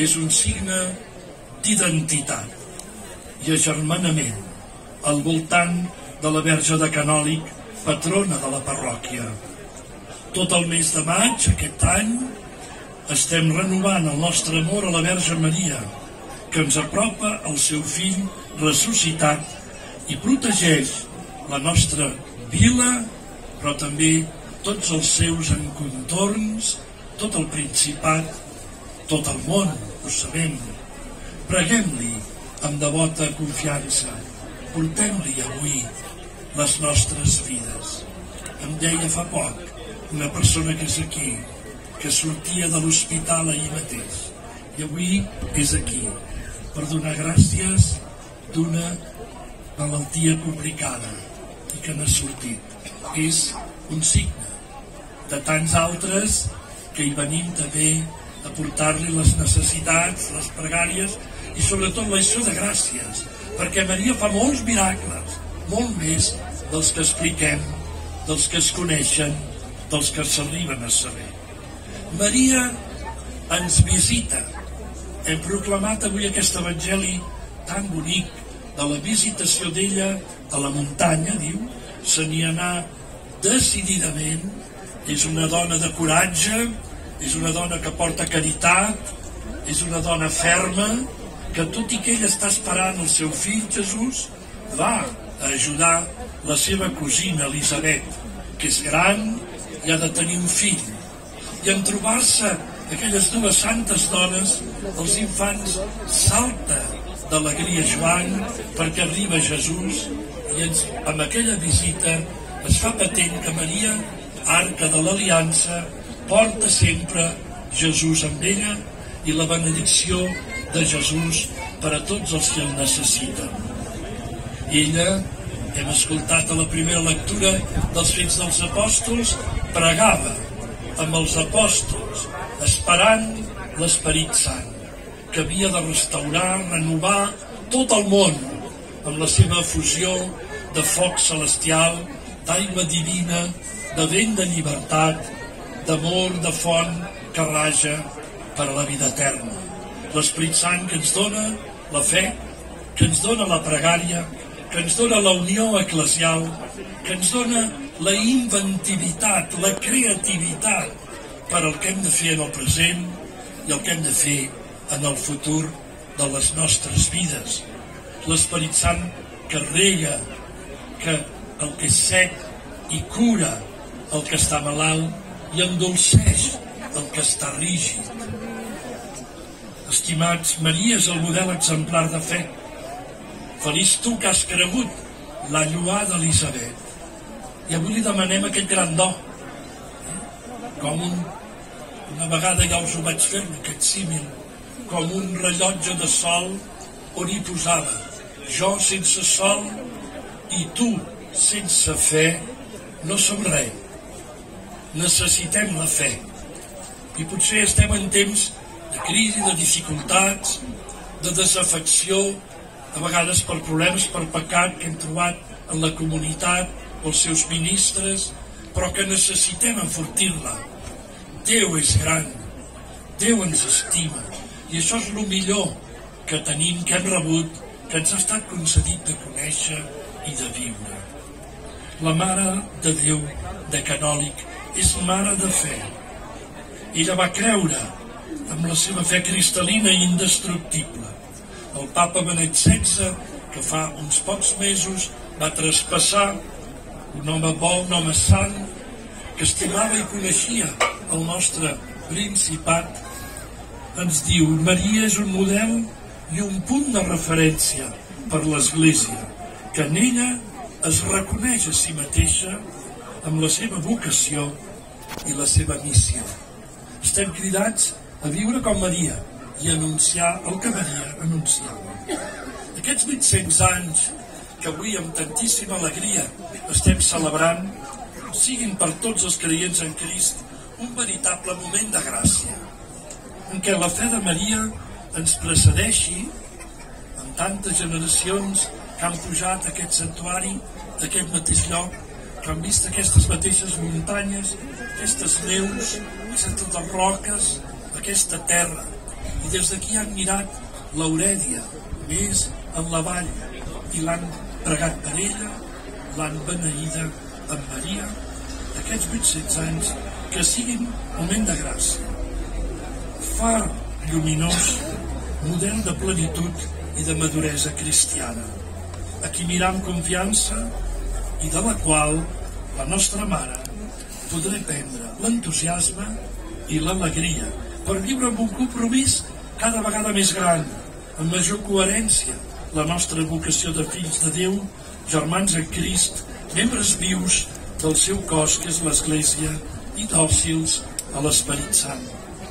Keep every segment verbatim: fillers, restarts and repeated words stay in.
és un signe d'identitat i agermanament al voltant de la Verge de Canòlic, patrona de la parròquia. Tot el mes de maig, aquest any, estem renovant el nostre amor a la Verge Maria, que ens apropa al seu fill ressuscitat i protegeix la nostra vila, però també tots els seus encontorns, tot el Principat, tot el món, ho sabem. Preguem-li amb devota confiança, portem-li avui les nostres vides. Em deia fa poc una persona que és aquí, que sortia de l'hospital ahir mateix, i avui és aquí, per donar gràcies d'una malaltia complicada i que n'ha sortit. És un signe de tants altres que hi venim també a portar-li les necessitats, les pregàries i sobretot l'acció de gràcies, perquè Maria fa molts miracles, molt més dels que expliquem, dels que es coneixen, dels que s'arriben a saber. Maria ens visita. Hem proclamat avui aquest evangeli tan bonic de la visitació d'ella a la muntanya, diu, se n'hi anà decididament. És una dona de coratge, és una dona que porta caritat, és una dona ferma, que tot i que ella està esperant el seu fill Jesús, va a ajudar la seva cosina Elisabet, que és gran i ha de tenir un fill. I en trobar-se aquelles dues santes dones, els infants salta d'alegria Joan perquè arriba Jesús, i ens, amb aquella visita es fa patent que Maria, arca de l'aliança, porta sempre Jesús amb ella i la benedicció de Jesús per a tots els que el necessiten. Ella, hem escoltat a la primera lectura dels Fets dels Apòstols, pregava amb els apòstols, esperant l'Esperit Sant, que havia de restaurar, renovar tot el món amb la seva fusió de foc celestial, d'aigua divina, de vent de llibertat, d'amor, de font que raja per a la vida eterna. L'Esperit Sant que ens dona la fe, que ens dona la pregària, que ens dona la unió eclesial, que ens dona la inventivitat, la creativitat per al que hem de fer en el present i el que hem de fer en el futur de les nostres vides. L'Esperit Sant que rega, que el que és sec i cura el que està malalt i endolceix el que està rígid. Estimats, Maria és el model exemplar de fe. Feliç tu que has cregut la lloada d'Elisabet. I avui li demanem aquest gran do. Com un, una vegada ja us ho vaig fer, aquest símil, com un rellotge de sol on hi posava jo sense sol i tu sense fe no som res. Necessitem la fe. I potser estem en temps de crisi, de dificultats, de desafecció, a vegades per problemes, per pecat que hem trobat en la comunitat, els seus ministres, però que necessitem enfortir-la. Déu és gran, Déu ens estima, i això és el millor que tenim, que hem rebut, que ens ha estat concedit de conèixer i de viure. La Mare de Déu de Canòlic és mare de fe. Ella va creure amb la seva fe cristal·lina i indestructible. El papa Benet setze, que fa uns pocs mesos va traspassar, un home bo, un home sant, que estimava i coneixia el nostre Principat, ens diu: Maria és un model i un punt de referència per l'Església, que en ella es reconeix a si mateixa amb la seva vocació i la seva missió. Estem cridats a viure com Maria i anunciar el que Maria anunciava. Aquests vuit-cents anys que avui amb tantíssima alegria estem celebrant siguin per tots els creients en Crist un veritable moment de gràcia, en què la fe de Maria ens precedeixi amb tantes generacions que han pujat a aquest santuari, a aquest mateix lloc, que han vist aquestes mateixes muntanyes, aquestes neus, aquestes roques, aquesta terra, i des d'aquí han mirat l'Aurèdia, més en la vall, i l'han pregat per ella, l'han beneïda amb Maria, aquests vuit-cents anys, que siguin moment de gràcia, far lluminós, model de plenitud i de maduresa cristiana, a qui mirar amb confiança i de la qual la nostra mare podrà prendre l'entusiasme i l'alegria per viure amb un compromís cada vegada més gran, amb major coherència, la nostra vocació de fills de Déu, germans en Crist, membres vius del seu cos, que és l'Església, i dòcils a l'Esperit Sant.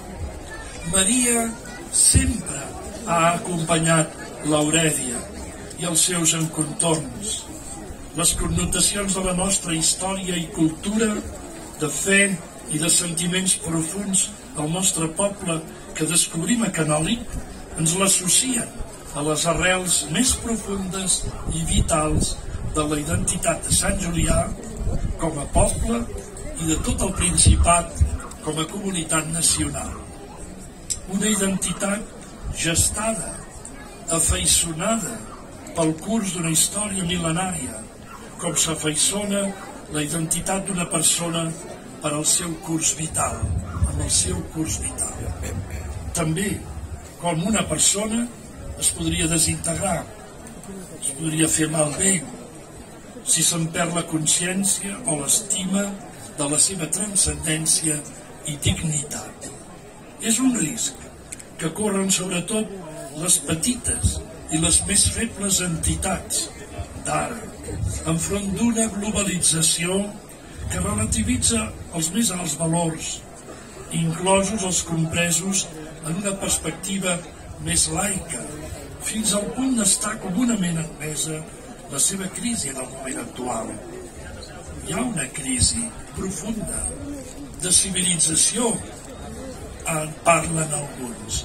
Maria sempre ha acompanyat l'Aurèdia i els seus encontorns. Les connotacions de la nostra història i cultura, de fe i de sentiments profunds al nostre poble que descobrim a Canòlic, ens l'associen a les arrels més profundes i vitals de la identitat de Sant Julià com a poble i de tot el Principat com a comunitat nacional. Una identitat gestada, afeiçonada pel curs d'una història mil·lenària, com s'afeiçona la identitat d'una persona per al seu curs vital, amb el seu curs vital. També, com una persona es podria desintegrar, es podria fer malbé, si se'n perd la consciència o l'estima de la seva transcendència i dignitat. És un risc que corren sobretot les petites i les més febles entitats d'ara, enfront d'una globalització que relativitza els més alts valors, inclosos els compresos en una perspectiva més laica, fins al punt d'estar comunament admesa la seva crisi en el moment actual. Hi ha una crisi profunda de civilització, en parlen alguns.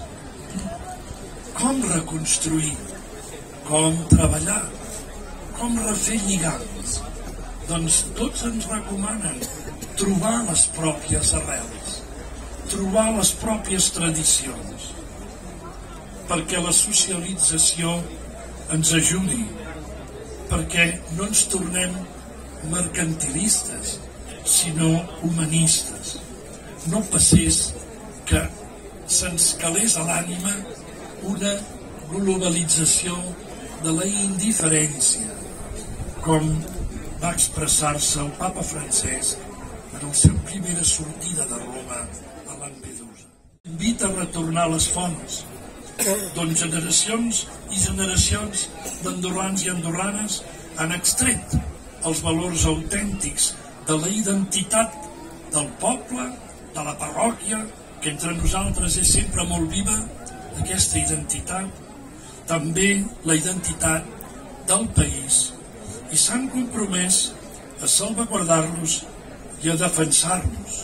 Com reconstruir? Com treballar? Com refer lligams? Doncs tots ens recomanen trobar les pròpies arrels, trobar les pròpies tradicions, perquè la socialització ens ajudi, perquè no ens tornem mercantilistes, sinó humanistes. No passés que se'ns calés a l'ànima una globalització de la indiferència, com va expressar-se el papa Francesc en la seva primera sortida de Roma a Lampedusa. Invita a retornar a les fonts, d'on generacions i generacions d'andorrans i andorranes han extret els valors autèntics de la identitat del poble, de la parròquia, que entre nosaltres és sempre molt viva, aquesta identitat, també la identitat del país, i s'han compromès a salvaguardar-los i a defensar-los,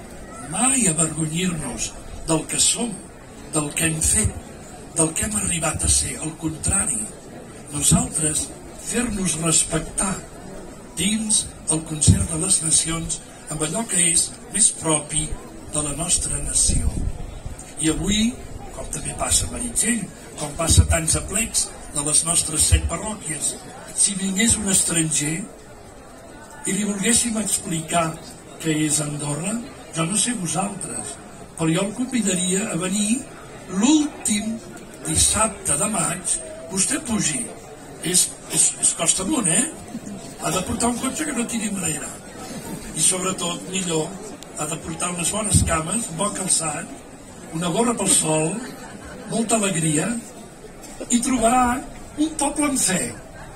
mai avergonyir-nos del que som, del que hem fet, del que hem arribat a ser. Al contrari, nosaltres fer-nos respectar dins el concert de les nacions amb allò que és més propi de la nostra nació. I avui, com també passa a Meritxell, com passa a tants aplecs de les nostres set parròquies, si vingués un estranger i li volguéssim explicar què és Andorra, jo no sé vosaltres, però jo el convidaria a venir l'últim dissabte de maig. Vostè pugi, és, és, és costa amunt, eh? Ha de portar un cotxe que no tiri enrere, i sobretot, millor, ha de portar unes bones cames, un bon calçat, una gorra pel sol, molta alegria, i trobarà un poble en fe,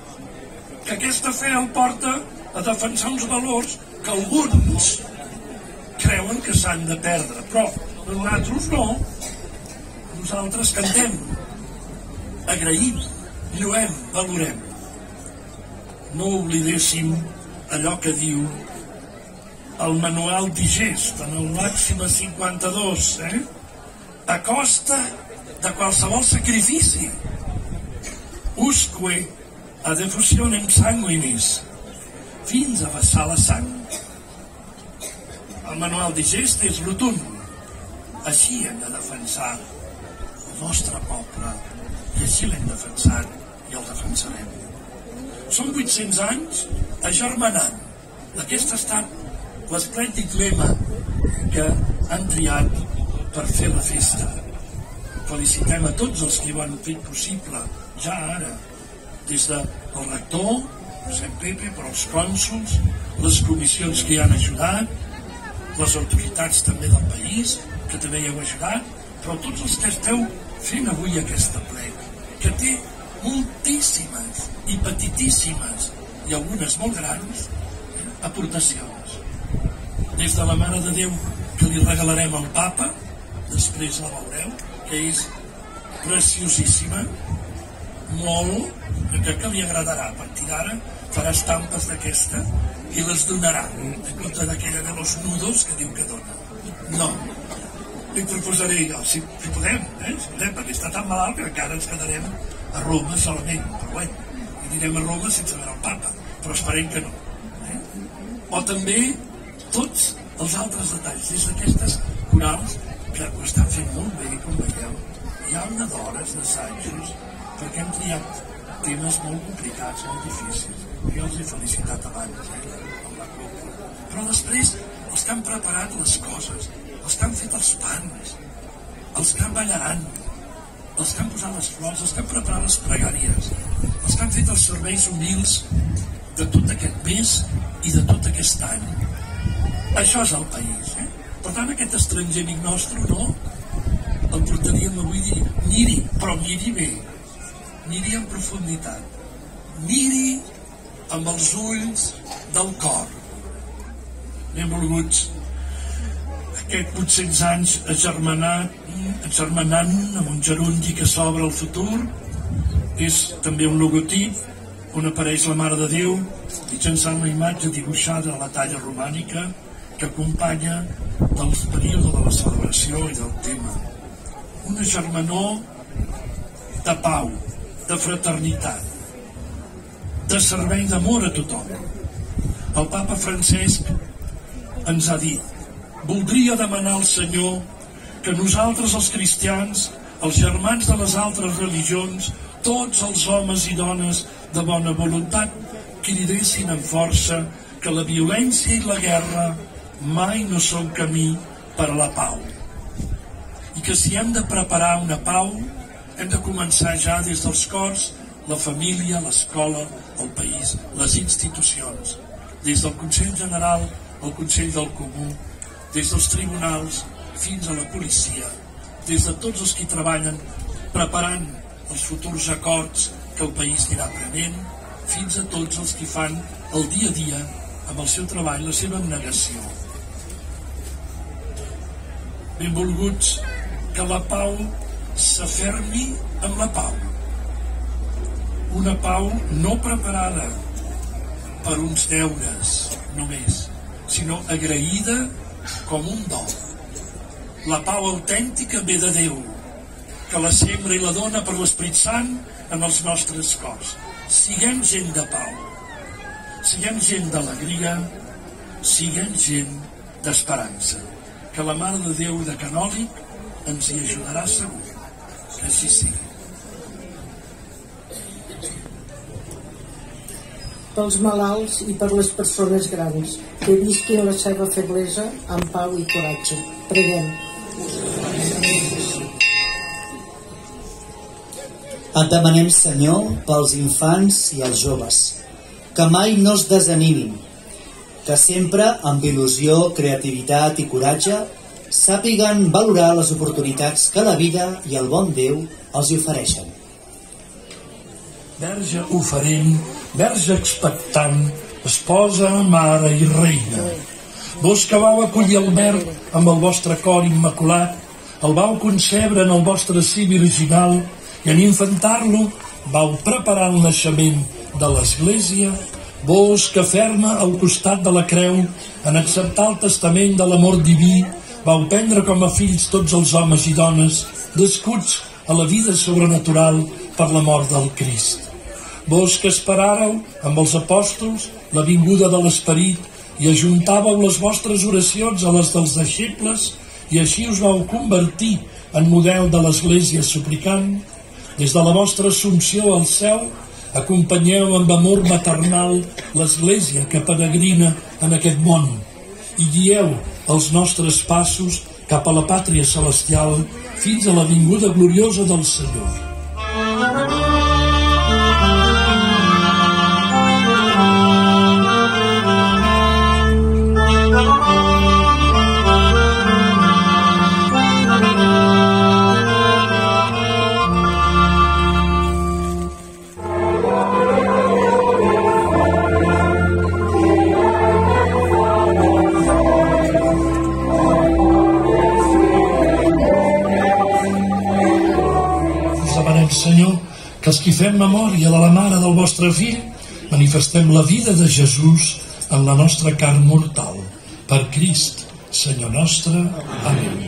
que aquesta fe el porta a defensar uns valors que alguns creuen que s'han de perdre, però nosaltres no. Nosaltres cantem, agraïm, lluem, valorem. No oblidéssim allò que diu el manual Digest, en el Màxima cinquanta-dos, eh? A costa de qualsevol sacrifici. Usque ad effusionem sanguinis, fins a vessar la sang. El manual Digest és rotund. Així hem de defensar els nostre poble, i així l'hem defensat i el defensarem. Són vuit-cents anys agermanant. Aquest ha estat l'esplèndid lema que han triat per fer la festa. Felicitem a tots els que ho han fet possible, ja ara, des del rector, Sant Pepe, però els cònsols, les comissions que hi han ajudat, les autoritats també del país, que també hi heu ajudat, però tots els que esteu fent avui aquesta plega, que té moltíssimes i petitíssimes, i algunes molt grans, eh, aportacions. Des de la Mare de Déu, que li regalarem al Papa, després la veureu, que és preciosíssima, molt, que, que li agradarà. A partir d'ara farà estampes d'aquesta i les donarà, en compte d'aquella de los nudos que diu que dona. No, li proposaré jo, si, si podem, eh? si podem, perquè està tan malalt que encara ens quedarem a Roma solament, però bé, i anirem a Roma sense veure el Papa, però esperem que no. Eh? O també tots els altres detalls, des d'aquestes corals que ho estan fent molt bé, com veieu. Hi ha una d'hores d'assajos perquè hem triat temes molt complicats, molt difícils. Jo els he felicitat abans, eh, amb la copa. Però després, els que han preparat les coses, els que han fet els pans, els que han ballaran, els que han posat les flors, els que han preparat les pregàries, els que han fet els serveis humils de tot aquest mes i de tot aquest any. Això és el país, eh? Per tant, aquest estranger amic nostre, no? El portaríem avui a dir, miri, però miri bé, miri en profunditat, miri amb els ulls del cor. Benvolguts, aquest vuit-cents anys agermanat, agermanant amb un gerundi que s'obre al futur, és també un logotip on apareix la Mare de Déu mitjançant la imatge dibuixada a la talla romànica que acompanya del període de la celebració i del tema. Una germanor de pau, de fraternitat, de servei d'amor a tothom. El Papa Francesc ens ha dit: voldria demanar al Senyor que nosaltres els cristians, els germans de les altres religions, tots els homes i dones de bona voluntat, cridessin amb força que la violència i la guerra mai no són camí per a la pau. I que si hem de preparar una pau, hem de començar ja des dels cors, la família, l'escola, el país, les institucions, des del Consell General al Consell del Comú, des dels tribunals fins a la policia, des de tots els que hi treballen preparant els futurs acords que el país anirà prenent, fins a tots els que fan el dia a dia amb el seu treball, la seva abnegació. Benvolguts, que la pau s'afermi amb la pau. Una pau no preparada per uns deures només, sinó agraïda com un do. La pau autèntica ve de Déu, que la sembra i la dona per l'Esperit Sant en els nostres cors. Siguem gent de pau, siguem gent d'alegria, siguem gent d'esperança. Que la Mare de Déu de Canòlic ens hi ajudarà segur. Que així sigui. Pels malalts i per les persones grans, que visquin la seva feblesa amb pau i coratge. Preguem. Et demanem, Senyor, pels infants i els joves, que mai no es desanimin, que sempre, amb il·lusió, creativitat i coratge, sàpiguen valorar les oportunitats que la vida i el bon Déu els hi ofereixen. Verge oferent, verge expectant, esposa, mare i reina. Vos que vau acollir el verb amb el vostre cor immaculat, el vau concebre en el vostre si virginal i en infantar-lo vau preparar el naixement de l'Església. Vos que ferma al costat de la creu en acceptar el testament de l'amor diví, vau prendre com a fills tots els homes i dones nascuts a la vida sobrenatural per la mort del Crist. Vos que esperàreu amb els apòstols la vinguda de l'Esperit i ajuntàveu les vostres oracions a les dels deixebles i així us vau convertir en model de l'Església suplicant. Des de la vostra assumpció al cel, acompanyeu amb amor maternal l'Església que peregrina en aquest món i guieu els nostres passos cap a la pàtria celestial fins a la vinguda gloriosa del Senyor. Senyor, que els qui fem memòria de la mare del vostre fill manifestem la vida de Jesús en la nostra carn mortal. Per Crist, Senyor nostre. Amén.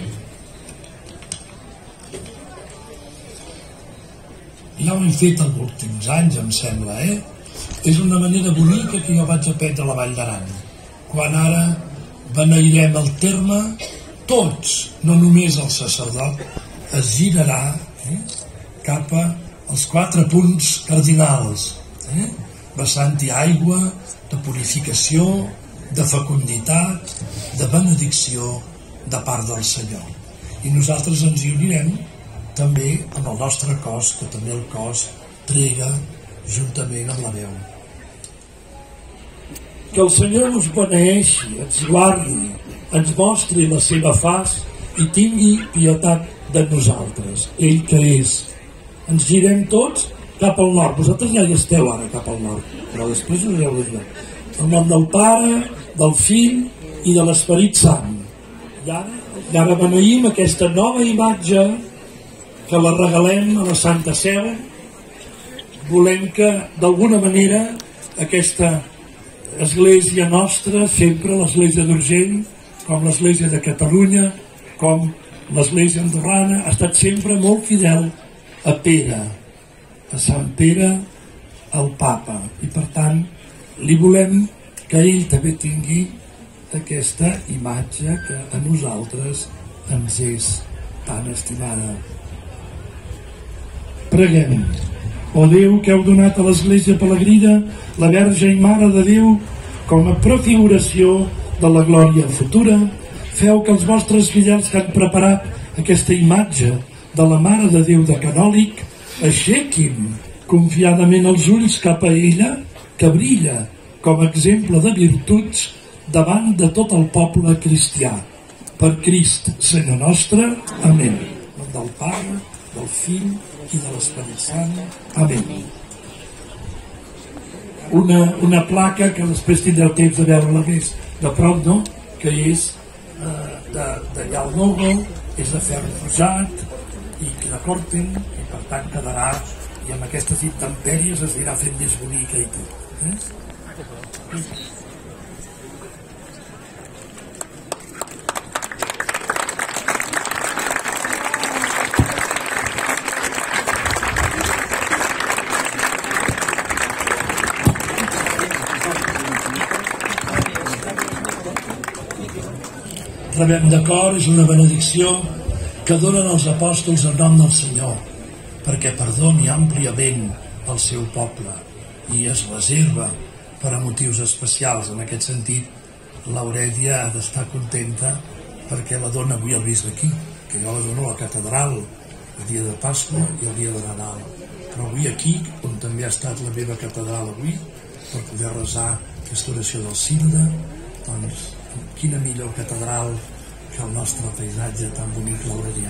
Ja ho hem fet els últims anys, em sembla, eh? És una manera bonica que jo vaig aprendre a la Vall d'Aran. Quan ara beneirem el terme, tots, no només el sacerdot, es girarà, eh? cap als quatre punts cardinals, eh? vessant-hi aigua, de purificació, de fecunditat, de benedicció de part del Senyor. I nosaltres ens hi unirem també amb el nostre cos, que també el cos prega juntament amb la veu. Que el Senyor us beneeixi, ens guardi, ens mostri la seva faç i tingui pietat de nosaltres, ell que és. Ens girem tots cap al nord. Vosaltres ja hi esteu ara cap al nord, però després us heu de girar. En nom del Pare, del Fill i de l'Esperit Sant. I ara, i ara beneïm aquesta nova imatge que la regalem a la Santa Seu. Volem que, d'alguna manera, aquesta església nostra, sempre l'església d'Urgell, com l'església de Catalunya, com l'església andorrana, ha estat sempre molt fidel a Pere, a Sant Pere, al Papa, i per tant li volem que ell també tingui aquesta imatge que a nosaltres ens és tan estimada. Preguem. O Déu, que heu donat a l'Església Pelegrina la Verge i Mare de Déu com a prefiguració de la glòria futura, feu que els vostres fidels que han preparat aquesta imatge de la Mare de Déu de Canòlic aixequin confiadament els ulls cap a ella, que brilla com a exemple de virtuts davant de tot el poble cristià. Per Crist, Senyor nostre. Amén. En nom del Pare, del Fill i de l'Esperit Sant. Amén. Una, una placa que després tindreu temps de veure-la més de prop, no? Que és eh, d'allà al logo, és de ferro forjat i que la corten, i per tant quedarà, i amb aquestes intempèries es anirà fent més bonica i tot. Eh? Rebem de cor, és una benedicció que donen els apòstols en nom del Senyor, perquè perdoni àmpliament el seu poble i es reserva per a motius especials. En aquest sentit, l'Aurèlia ha d'estar contenta perquè la dona avui al bisbe aquí, que jo la dono a la catedral el dia de Pasqua i el dia de Nadal, però avui aquí, on també ha estat la meva catedral avui, per poder resar aquesta oració del Sinde, doncs quina millor catedral que el nostre paisatge tan bonic l'aurelià.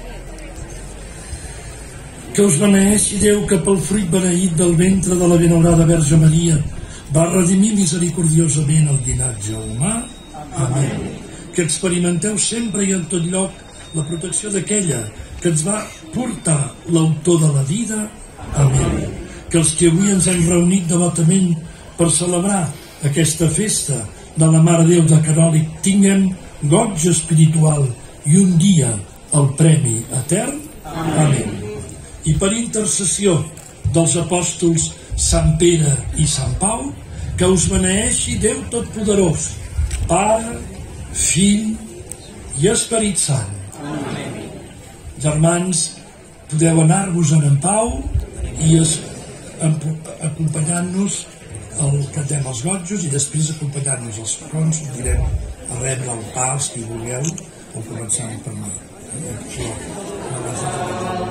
Que us beneeixi Déu, que pel fruit beneït del ventre de la benaurada Verge Maria va redimir misericordiosament el llinatge humà. Amén. Que experimenteu sempre i en tot lloc la protecció d'aquella que ens va portar l'autor de la vida. Amén. Que els que avui ens hem reunit devotament per celebrar aquesta festa de la Mare Déu de Canòlic tinguem goig espiritual i un dia el premi etern. Amén. I per intercessió dels apòstols Sant Pere i Sant Pau, que us beneeixi Déu Totpoderós, Pare, Fill i Esperit Sant. Germans, podeu anar-vos-en en pau i acompanyant-nos el cantem els gotjos i després acompanyant-nos els farons direm a rebre el pa, els que vulgueu, o començant per mi.